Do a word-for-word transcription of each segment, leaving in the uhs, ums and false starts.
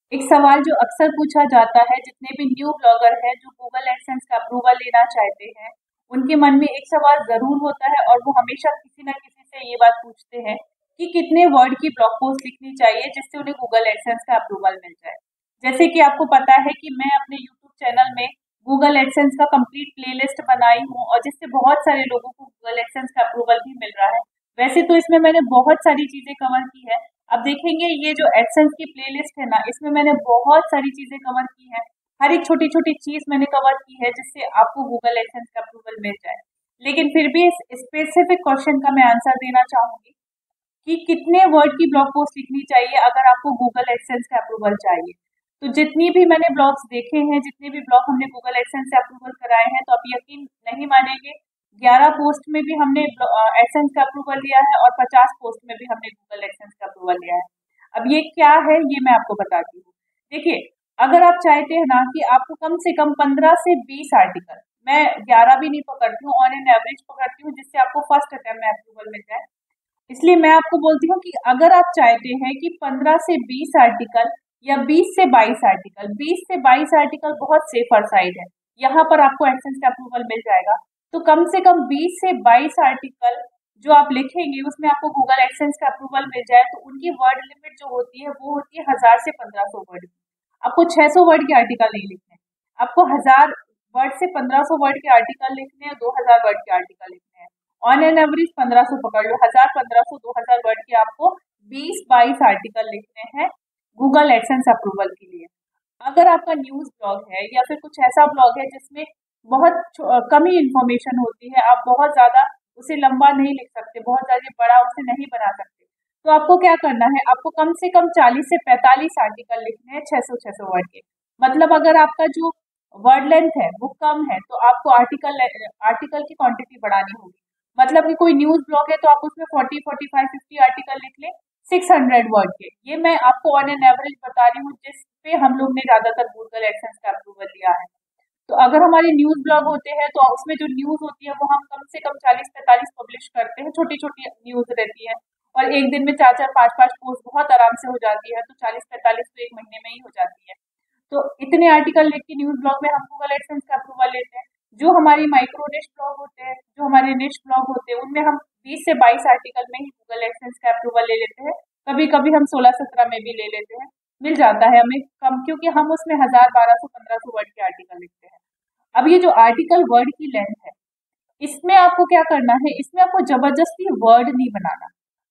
एक सवाल जो अक्सर पूछा जाता है, जितने भी न्यू ब्लॉगर हैं जो गूगल एडसेंस का अप्रूवल लेना चाहते हैं, उनके मन में एक सवाल ज़रूर होता है और वो हमेशा किसी न किसी से ये बात पूछते हैं कि कितने वर्ड की ब्लॉग पोस्ट लिखनी चाहिए जिससे उन्हें गूगल एडसेंस का अप्रूवल मिल जाए। जैसे कि आपको पता है कि मैं अपने यूट्यूब चैनल में गूगल एडसेंस का कंप्लीट प्लेलिस्ट बनाई हूँ और जिससे बहुत सारे लोगों को गूगल एडसेंस का अप्रूवल भी मिल रहा है। वैसे तो इसमें मैंने बहुत सारी चीज़ें कवर की है। अब देखेंगे ये जो एडसेंस की प्लेलिस्ट है ना, इसमें मैंने बहुत सारी चीजें कवर की है। हर एक छोटी छोटी चीज मैंने कवर की है जिससे आपको गूगल एडसेंस का अप्रूवल मिल जाए। लेकिन फिर भी इस स्पेसिफिक क्वेश्चन का मैं आंसर देना चाहूंगी कि कितने वर्ड की ब्लॉग पोस्ट लिखनी चाहिए अगर आपको गूगल एडसेंस का अप्रूवल चाहिए। तो जितनी भी मैंने ब्लॉग्स देखे हैं, जितने भी ब्लॉग हमने गूगल एडसेंस से अप्रूवल कराए हैं, तो आप यकीन नहीं मानेंगे, ग्यारह पोस्ट में भी हमने एडसेंस का अप्रूवल लिया है और पचास पोस्ट में भी हमने गूगल एडसेंस का अप्रूवल लिया है। अब ये क्या है, ये मैं आपको बताती हूँ। देखिए, अगर आप चाहते हैं ना कि आपको कम से कम पंद्रह से बीस आर्टिकल, मैं ग्यारह भी नहीं पकड़ती हूँ, ऑन एन एवरेज पकड़ती हूँ जिससे आपको फर्स्ट अटेम्प्ट में अप्रूवल मिल जाए, इसलिए मैं आपको बोलती हूँ कि अगर आप चाहते हैं कि पंद्रह से बीस आर्टिकल या बीस से बाईस आर्टिकल, बीस से बाईस आर्टिकल बहुत सेफर साइड है, यहाँ पर आपको एडसेंस का अप्रूवल मिल जाएगा। तो कम से कम बीस से बाईस आर्टिकल जो आप लिखेंगे उसमें आपको गूगल एडसेंस का अप्रूवल मिल जाए, तो उनकी वर्ड लिमिट जो होती है वो होती है हजार से पंद्रह सौ वर्ड की। आपको छह सौ वर्ड के आर्टिकल नहीं लिखने, आपको हजार वर्ड से पंद्रह सौ वर्ड के आर्टिकल लिखने हैं, दो हजार वर्ड के आर्टिकल लिखने हैं। ऑन एन एवरेज पंद्रह सौ पकड़ लो, हजार पंद्रह सौ दो हजार वर्ड के आपको बीस बाईस आर्टिकल लिखने हैं गूगल एडसेंस अप्रूवल के लिए। अगर आपका न्यूज ब्लॉग है या फिर कुछ ऐसा ब्लॉग है जिसमें बहुत छो- कम ही इंफॉर्मेशन होती है, आप बहुत ज्यादा उसे लंबा नहीं लिख सकते, बहुत ज्यादा बड़ा उसे नहीं बना सकते, तो आपको क्या करना है, आपको कम से कम चालीस से पैंतालीस आर्टिकल लिखने हैं छह सौ छह सौ वर्ड के। मतलब अगर आपका जो वर्ड लेंथ है वो कम है तो आपको आर्टिकल आर्टिकल की क्वांटिटी बढ़ानी होगी। मतलब कि कोई न्यूज ब्लॉग है तो आप उसमें forty forty five fifty article लिख लें सिक्स हंड्रेड वर्ड के। ये मैं आपको ऑन एन एवरेज बता रही हूँ जिस पे हम लोग ने ज्यादातर गूगल एडसेंस का अप्रूवल लिया है। तो अगर हमारे न्यूज ब्लॉग होते हैं तो उसमें जो न्यूज होती है वो हम कम से कम चालीस पैंतालीस पब्लिश करते हैं, छोटी छोटी न्यूज रहती है और एक दिन में चार चार पांच पांच पोस्ट बहुत आराम से हो जाती है, तो चालीस पैंतालीस तो एक महीने में ही हो जाती है। तो इतने आर्टिकल लिख के न्यूज ब्लॉग में हम गूगल एडसेंस का अप्रूवल लेते हैं। जो हमारी माइक्रो निश ब्लॉग होते हैं, जो हमारे निश ब्लॉग होते हैं, उनमें हम बीस से बाईस आर्टिकल में ही गूगल एडसेंस का अप्रूवल ले लेते हैं। कभी कभी हम सोलह सत्रह में भी ले लेते हैं, मिल जाता है हमें कम, क्योंकि हम उसमें हजार बारह सौ पंद्रह सौ वर्ड के आर्टिकल लिखते हैं। अब ये जो आर्टिकल वर्ड की लेंथ है, इसमें आपको क्या करना है, इसमें आपको जबरदस्ती वर्ड नहीं बनाना।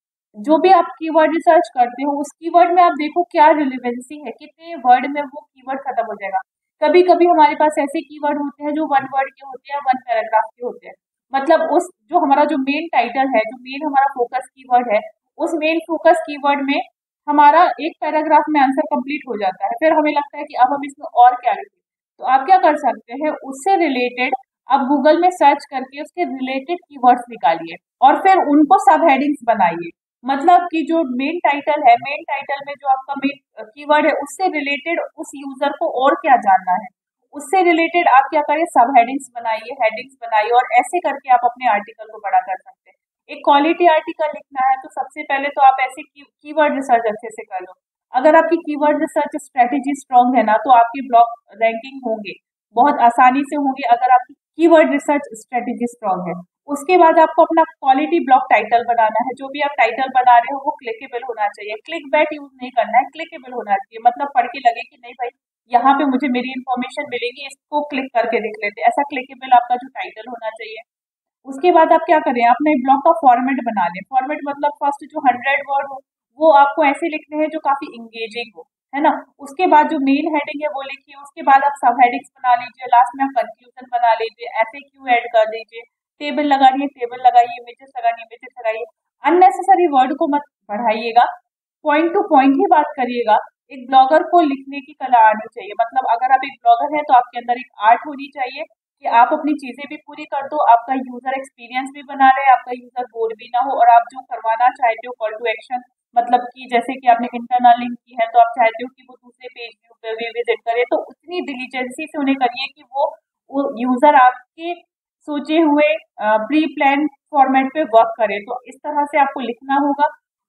जो भी आप कीवर्ड रिसर्च करते हो उस कीवर्ड में आप देखो क्या रिलेवेंसी है, कितने वर्ड में वो कीवर्ड खत्म हो जाएगा। कभी कभी हमारे पास ऐसे कीवर्ड होते हैं जो वन वर्ड के होते हैं, वन पैराग्राफ के होते हैं। मतलब उस जो हमारा जो मेन टाइटल है, जो मेन हमारा फोकस कीवर्ड है, उस मेन फोकस कीवर्ड में हमारा एक पैराग्राफ में आंसर कंप्लीट हो जाता है, फिर हमें लगता है कि अब हम इसमें और क्या लिखें। तो आप क्या कर सकते हैं, उससे रिलेटेड आप गूगल में सर्च करके उसके रिलेटेड कीवर्ड्स निकालिए और फिर उनको सब हेडिंग्स बनाइए। मतलब कि जो मेन टाइटल है, मेन टाइटल में जो आपका मेन कीवर्ड है उससे रिलेटेड उस यूजर को और क्या जानना है, उससे रिलेटेड आप क्या करें, सब हेडिंग्स बनाइए, हेडिंग्स बनाइए और ऐसे करके आप अपने आर्टिकल को बड़ा कर सकते हैं। एक क्वालिटी आर्टिकल लिखना है तो सबसे पहले तो आप ऐसे की, कीवर्ड रिसर्च अच्छे से कर लो। अगर आपकी कीवर्ड रिसर्च स्ट्रेटेजी स्ट्रांग है ना, तो आपके ब्लॉग रैंकिंग होंगे, बहुत आसानी से होंगे अगर आपकी कीवर्ड रिसर्च स्ट्रेटेजी स्ट्रांग है। उसके बाद आपको अपना क्वालिटी ब्लॉग टाइटल बनाना है। जो भी आप टाइटल बना रहे हो वो क्लिकेबल होना चाहिए, क्लिक बैट यूज नहीं करना है, क्लिकेबल होना चाहिए। मतलब पढ़ के लगे कि नहीं भाई यहाँ पे मुझे मेरी इन्फॉर्मेशन मिलेगी, इसको क्लिक करके देख लेते हैं, ऐसा क्लिकेबल आपका जो टाइटल होना चाहिए। उसके बाद आप क्या करें, अपने ब्लॉग का फॉर्मेट बना लें। फॉर्मेट मतलब फर्स्ट जो हंड्रेड वर्ड हो वो आपको ऐसे लिखने हैं जो काफी इंगेजिंग हो, है ना। उसके बाद जो मेन हेडिंग है वो लिखिए, उसके बाद आप सब हेडिंग्स बना लीजिए, लास्ट में आप कंक्लूजन बना लीजिए, एफ ए क्यू ऐड कर दीजिए, टेबल लगाइए, टेबल लगाइए, इमेजेस लगाइए, इमेजेस लगाइए। अननेसेसरी वर्ड को मत बढ़ाइएगा, पॉइंट टू पॉइंट ही बात करिएगा। एक ब्लॉगर को लिखने की कला आनी चाहिए। मतलब अगर आप एक ब्लॉगर हैं तो आपके अंदर एक आर्ट होनी चाहिए कि आप अपनी चीजें भी पूरी कर दो, आपका यूजर एक्सपीरियंस भी बना रहे, आपका यूजर बोर भी ना हो, और आप जो करवाना चाहते हो कॉल टू एक्शन, मतलब कि जैसे कि आपने इंटरनल लिंक की है तो आप चाहते हो कि वो दूसरे पेज व्यू पे भी विजिट करे, तो उतनी डिलीजेंसी से उन्हें करिए कि वो, वो यूजर आपके सोचे हुए प्री प्लान फॉर्मेट पे वर्क करे। तो इस तरह से आपको लिखना होगा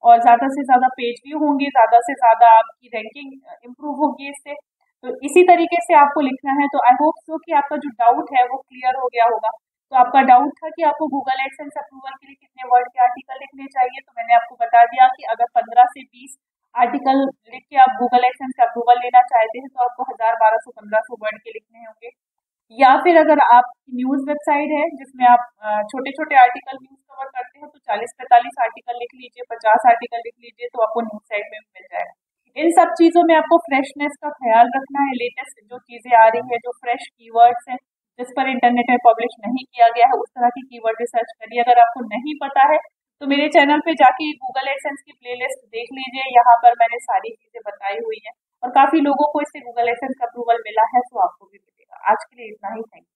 और ज़्यादा से ज़्यादा पेज व्यू होंगे, ज़्यादा से ज़्यादा आपकी रैंकिंग इम्प्रूव होगी इससे। तो इसी तरीके से आपको लिखना है। तो आई होप सो कि आपका जो डाउट है वो क्लियर हो गया होगा। तो आपका डाउट था कि आपको गूगल एडसेंस अप्रूवल के लिए कितने वर्ड के आर्टिकल लिखने चाहिए, तो मैंने आपको बता दिया कि अगर पंद्रह से बीस आर्टिकल लिख के आप गूगल एडसेंस का अप्रूवल लेना चाहते हैं तो आपको हजार बारह सौ पंद्रह सौ वर्ड के लिखने होंगे। या फिर अगर आप न्यूज़ वेबसाइट है जिसमें आप छोटे छोटे आर्टिकल न्यूज़ कवर करते हैं तो चालीस पैंतालीस आर्टिकल लिख लीजिए, पचास आर्टिकल लिख लीजिए, तो आपको न्यूज़ साइट में मिल जाएगा। इन सब चीज़ों में आपको फ्रेशनेस का ख्याल रखना है। लेटेस्ट जो चीज़ें आ रही है, जो फ्रेश कीवर्ड्स हैं जिस पर इंटरनेट में पब्लिश नहीं किया गया है, उस तरह की कीवर्ड रिसर्च करिए। अगर आपको नहीं पता है तो मेरे चैनल पे जाके गूगल एडसेंस की प्लेलिस्ट देख लीजिए, यहाँ पर मैंने सारी चीज़ें बताई हुई हैं और काफ़ी लोगों को इससे गूगल एडसेंस का अप्रूवल मिला है, तो आपको भी मिलेगा। आज के लिए इतना ही, थैंक यू।